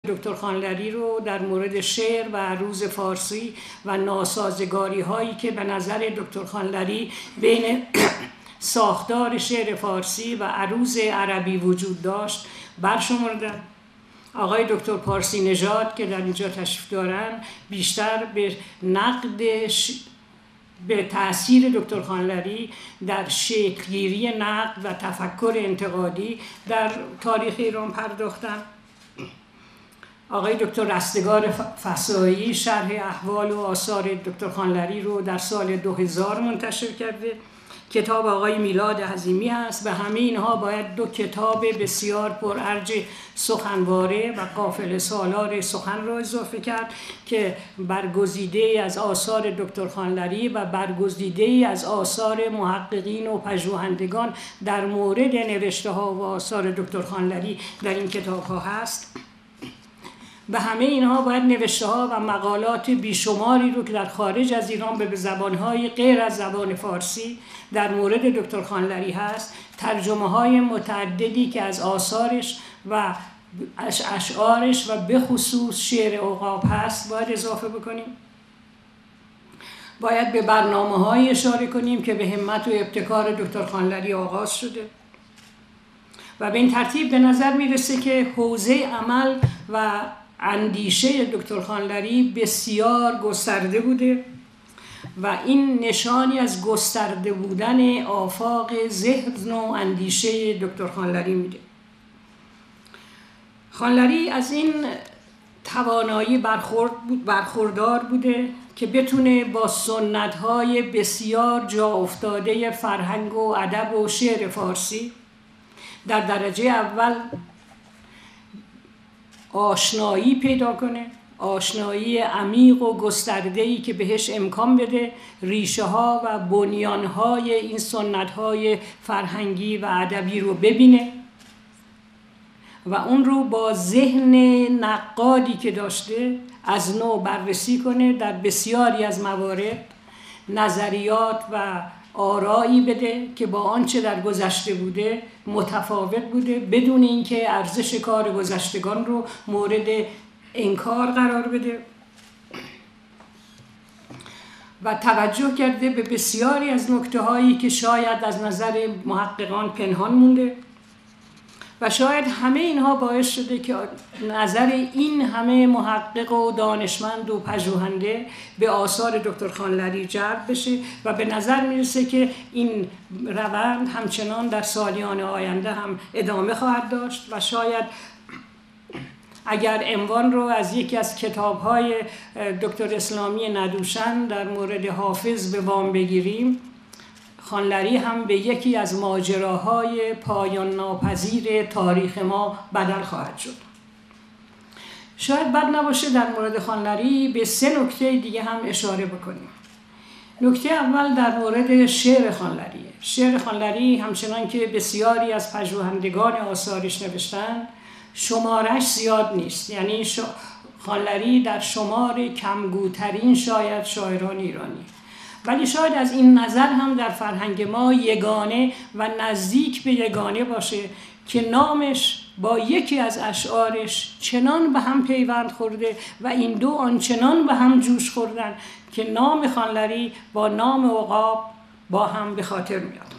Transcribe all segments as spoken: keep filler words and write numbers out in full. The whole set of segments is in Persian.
دکتر خانلری رو در مورد شعر و عروض فارسی و ناسازگاری هایی که به نظر دکتر خانلری بین ساختار شعر فارسی و عروض عربی وجود داشت برشمردن. آقای دکتر پارسی نژاد که در اینجا تشریف دارن بیشتر به نقد ش... به تأثیر دکتر خانلری در شکلگیری نقد و تفکر انتقادی در تاریخ ایران پرداختن. آقای دکتر رستگار فسایی شرح احوال و آثار دکتر خانلری رو در سال دو هزار منتشر کرده. کتاب آقای میلاد عظیمی هست. به همه اینها باید دو کتاب بسیار پرارج سخنواره و قافله سالار سخن را اضافه کرد که برگزیده از آثار دکتر خانلری و برگزیده از آثار محققین و پژوهندگان در مورد نوشته ها و آثار دکتر خانلری در این کتاب ها هست. به همه اینها باید نوشته ها و مقالات بیشماری رو که در خارج از ایران به زبانهای غیر از زبان فارسی در مورد دکتر خانلری هست، ترجمه های متعددی که از آثارش و اشعارش و به خصوص شعر عقاب هست باید اضافه بکنیم. باید به برنامه های اشاره کنیم که به همت و ابتکار دکتر خانلری آغاز شده و به این ترتیب به نظر میرسه که حوزه عمل و اندیشه دکتر خانلری بسیار گسترده بوده و این نشانی از گسترده بودن آفاق ذهن و اندیشه دکتر خانلری میده. خانلری از این توانایی برخورد بود برخوردار بوده که بتونه با سنت‌های بسیار جا افتاده فرهنگ و ادب و شعر فارسی در درجه اول آشنایی پیدا کنه، آشنایی عمیق و گسترده‌ای که بهش امکان بده ریشه ها و بنیان های این سنت های فرهنگی و ادبی رو ببینه و اون رو با ذهن نقادی که داشته از نو بررسی کنه، در بسیاری از موارد نظریات و آرایی بده که با آنچه در گذشته بوده متفاوت بوده، بدون اینکه ارزش کار گذشتگان رو مورد انکار قرار بده و توجه کرده به بسیاری از نکته هایی که شاید از نظر محققان پنهان مونده و شاید همه اینها باعث شده که نظر این همه محقق و دانشمند و پژوهنده به آثار دکتر خانلری جلب بشه و به نظر میرسه که این روند همچنان در سالیان آینده هم ادامه خواهد داشت و شاید اگر عنوان رو از یکی از کتاب‌های دکتر اسلامی ندوشن در مورد حافظ به وام بگیریم، خانلری هم به یکی از ماجراهای پایان ناپذیر تاریخ ما بدل خواهد شد. شاید بد نباشه در مورد خانلری به سه نکته دیگه هم اشاره بکنیم. نکته اول در مورد شعر خانلریه. شعر خانلری همچنان که بسیاری از پژوهندگان آثارش نوشتن شمارش زیاد نیست، یعنی خانلری در شمار کمگوترین شاید شاعران ایرانی، ولی شاید از این نظر هم در فرهنگ ما یگانه و نزدیک به یگانه باشه که نامش با یکی از اشعارش چنان به هم پیوند خورده و این دو آنچنان به هم جوش خوردن که نام خانلری با نام عقاب با هم به خاطر میاد.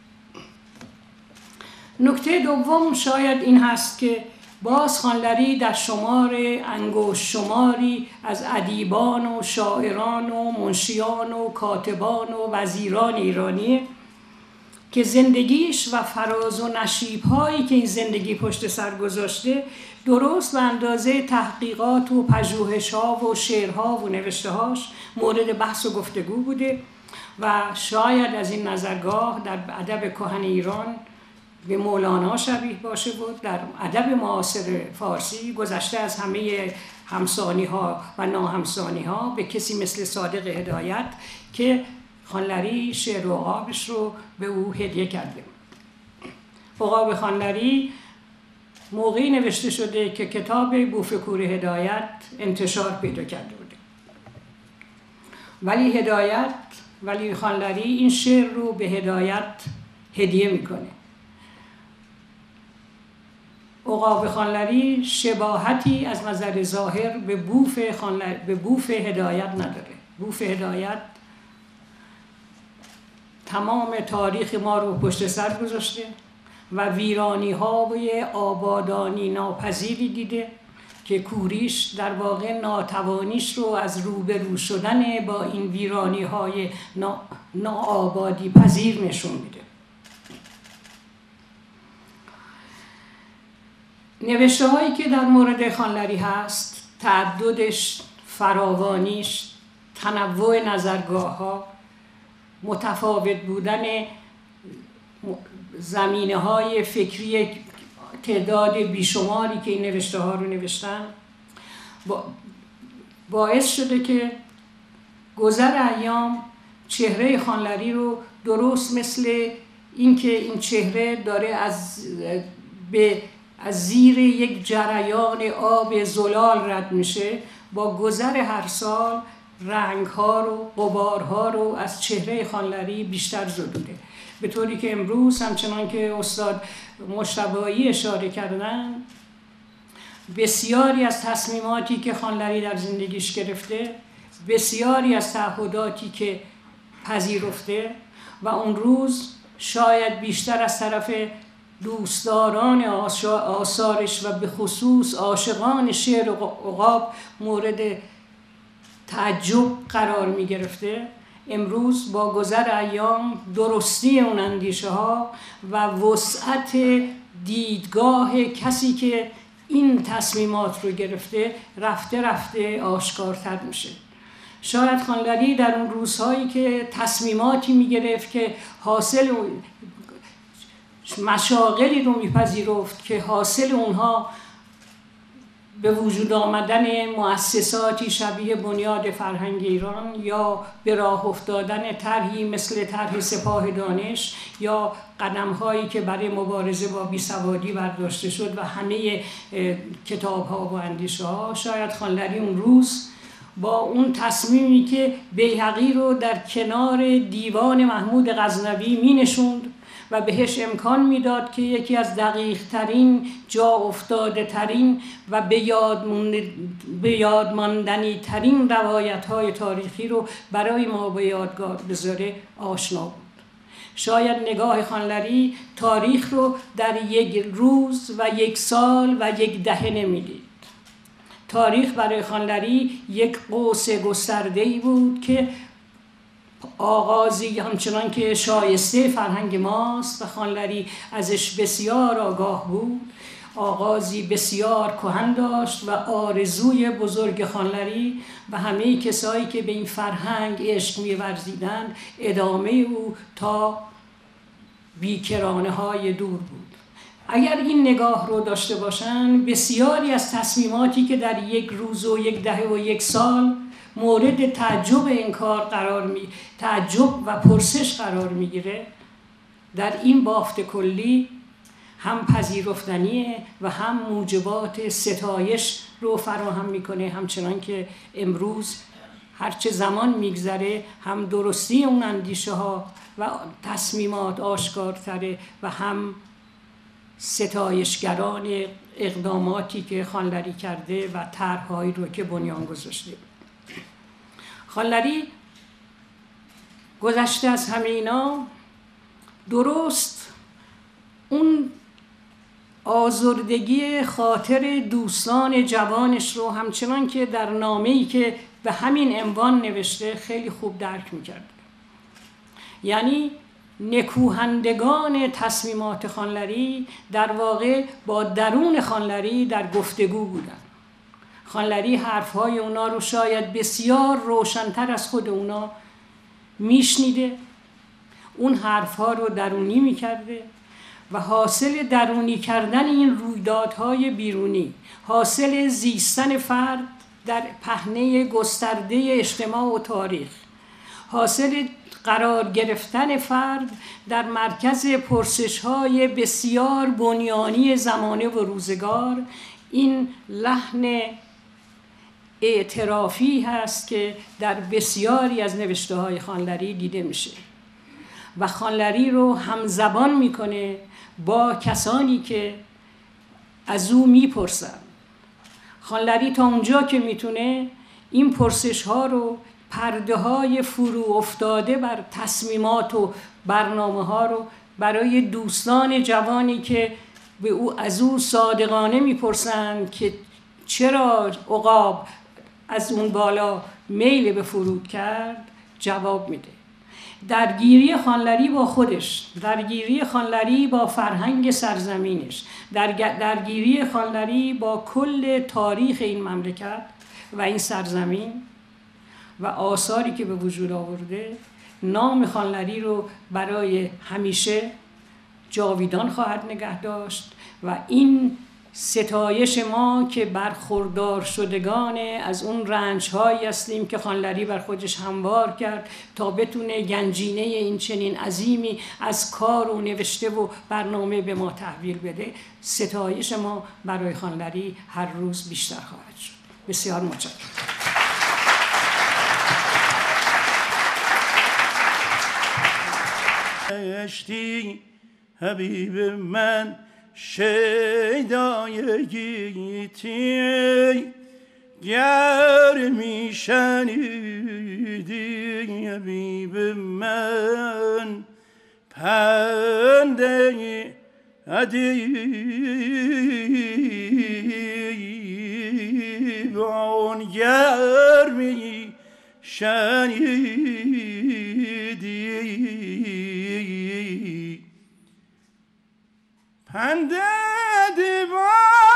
نکته دوم شاید این هست که باز خانلری در شمار انگشت شماری از ادیبان و شاعران و منشیان و کاتبان و وزیران ایرانیه که زندگیش و فراز و نشیب‌هایی که این زندگی پشت سر گذاشته درست به اندازه تحقیقات و پژوهش‌ها و شعرها و نوشته‌هاش مورد بحث و گفتگو بوده و شاید از این نظرگاه در ادب کهن ایران به مولانا شبیه باشه بود. در ادب معاصر فارسی گذشته از همه همسانی ها و ناهمسانی ها به کسی مثل صادق هدایت که خانلری شعر و عقابش رو به او هدیه کرده. عقاب خانلری موقعی نوشته شده که کتاب بوفکور هدایت انتشار پیدا کرده بوده، ولی هدایت ولی خانلری این شعر رو به هدایت هدیه میکنه. عقاب خانلری شباهتی از نظر ظاهر به بوف خانلری، به بوف هدایت نداره. بوف هدایت تمام تاریخ ما رو پشت سر گذاشته و ویرانی های آبادانی ناپذیری دیده که کوریش در واقع ناتوانیش رو از روبرو شدن با این ویرانی های نا... ناآبادی پذیر نشون میده. نوشته هایی که در مورد خانلری هست، تعددش، فراوانیش، تنوع نظرگاه ها، متفاوت بودن زمینه های فکری تعداد بیشماری که این نوشته ها رو نوشتن باعث شده که گذر ایام چهره خانلری رو درست مثل اینکه این چهره داره از به از زیر یک جریان آب زلال رد میشه، با گذر هر سال رنگ‌ها رو، غبارها رو از چهره خانلری بیشتر زدوده، به طوری که امروز همچنان که استاد مجتبایی اشاره کردن، بسیاری از تصمیماتی که خانلری در زندگیش گرفته، بسیاری از تعهداتی که پذیرفته و اون روز شاید بیشتر از طرف دوستداران آثارش و به خصوص عاشقان شعر عقاب مورد تعجب قرار می گرفته، امروز با گذر ایام درستی اون اندیشه ها و وسعت دیدگاه کسی که این تصمیمات رو گرفته رفته رفته آشکارتر میشه. شاید خانلری در اون روزهایی که تصمیماتی می گرفت که حاصل مشاغلی رو میپذیرفت که حاصل اونها به وجود آمدن مؤسساتی شبیه بنیاد فرهنگ ایران یا به راه افتادن طرحی مثل طرح سپاه دانش یا قدم‌هایی که برای مبارزه با بیسوادی برداشته شد و همه کتاب‌ها و اندیشه‌ها، شاید خانلری اون روز با اون تصمیمی که بیهقی رو در کنار دیوان محمود غزنوی می نشوند و بهش امکان میداد که یکی از دقیق ترین، جا افتاده ترین و به یاد, به یاد ماندنی ترین روایت های تاریخی رو برای ما به یادگار بذاره آشنا بود. شاید نگاه خانلری تاریخ رو در یک روز و یک سال و یک دهه نمیدید. تاریخ برای خانلری یک قوس گسترده‌ای بود که آغازی همچنان که شایسته فرهنگ ماست و خانلری ازش بسیار آگاه بود، آغازی بسیار کهن داشت و آرزوی بزرگ خانلری و همه کسایی که به این فرهنگ عشق می‌ورزیدند ادامه او تا بیکرانه های دور بود. اگر این نگاه رو داشته باشن، بسیاری از تصمیماتی که در یک روز و یک دهه و یک سال مورد تعجب انکار قرار می تعجب و پرسش قرار میگیره، در این بافت کلی هم پذیرفتنیه و هم موجبات ستایش رو فراهم میکنه، همچنان که امروز هرچه زمان میگذره هم درستی اون اندیشه ها و تصمیمات آشکارتره و هم ستایشگران اقداماتی که خانلری کرده و طرح‌هایی رو که بنیان گذاشته. خانلری گذشته از همه اینا درست اون آزردگی خاطر دوستان جوانش رو همچنان که در نامه‌ای که به همین عنوان نوشته خیلی خوب درک می‌کرد. یعنی نکوهندگان تصمیمات خانلری در واقع با درون خانلری در گفتگو بودن. خانلری حرفهای اونا رو شاید بسیار روشن‌تر از خود اونا میشنیده، اون حرفها رو درونی میکرده و حاصل درونی کردن این رویدادهای بیرونی، حاصل زیستن فرد در پهنه گسترده اجتماع و تاریخ، حاصل قرار گرفتن فرد در مرکز پرسش‌های بسیار بنیانی زمانه و روزگار، این لحن اعترافی هست که در بسیاری از نوشته‌های خانلری دیده میشه و خانلری رو همزبان میکنه با کسانی که از او میپرسن. خانلری تا اونجا که میتونه این پرسش ها رو، پرده های فرو افتاده بر تصمیمات و برنامه ها رو برای دوستان جوانی که به او از او صادقانه میپرسند که چرا عقاب از اون بالا میل به فرود کرد جواب میده. درگیری خانلری با خودش، درگیری خانلری با فرهنگ سرزمینش، درگیری خانلری با کل تاریخ این مملکت و این سرزمین و آثاری که به وجود آورده، نام خانلری رو برای همیشه جاویدان خواهد نگه داشت و این ستایش ما که برخوردار شدگان از اون رنج‌هایی هستیم که خانلری بر خودش هموار کرد تا بتونه گنجینه این چنین عظیمی از کار و نوشته و برنامه به ما تحویل بده، ستایش ما برای خانلری هر روز بیشتر خواهد شد. بسیار متشکرم. اشتی حبیب من شیدای گیتی گر می شنیدی حبیب من پنده ادیبان گر می شنیدی پنده دیوان.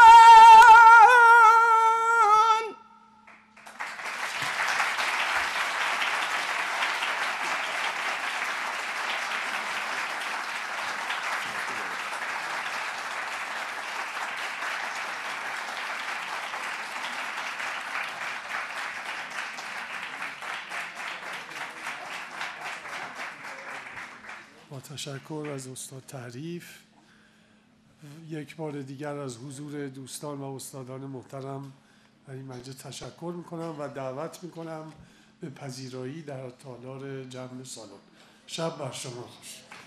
با تشکر از استاد تعریف، یک بار دیگر از حضور دوستان و استادان محترم در این مجلس تشکر میکنم و دعوت میکنم به پذیرایی در تالار جمع سالن. شب بر شما خوش.